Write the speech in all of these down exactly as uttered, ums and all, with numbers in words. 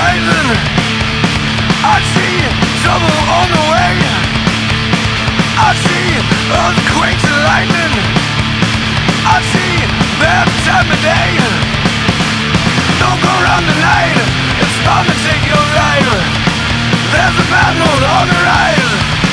lightning. I see trouble on the way. I see earthquakes and lightning. I see bad time of day. Don't go around the night, it's bound to take your life. There's a bad mood on the rise.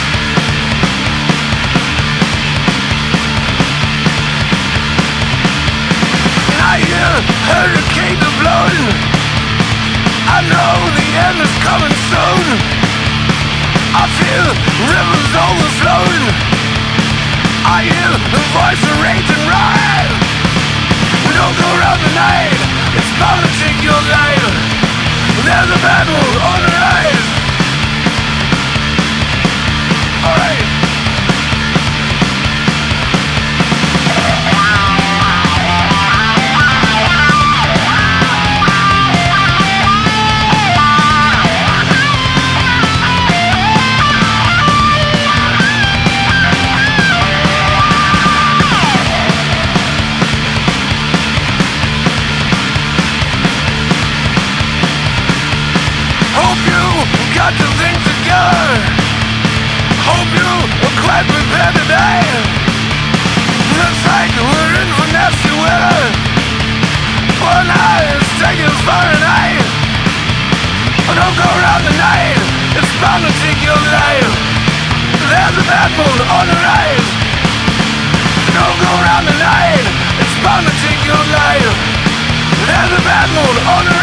And I hear hurricanes are blowing. I know the end is coming soon. I feel rivers overflowing. I hear the voice of rage and riot. We don't go around the night, it's bound to take your life. There's a battle on the rise. Alright. Got your things together. Hope you are quite prepared to die. Looks like we're in for nasty weather. One eye is taking far and eye. Don't go around the night, it's bound to take your life. There's a bad mood on the rise. Don't go around the night, it's bound to take your life. There's a bad mood on the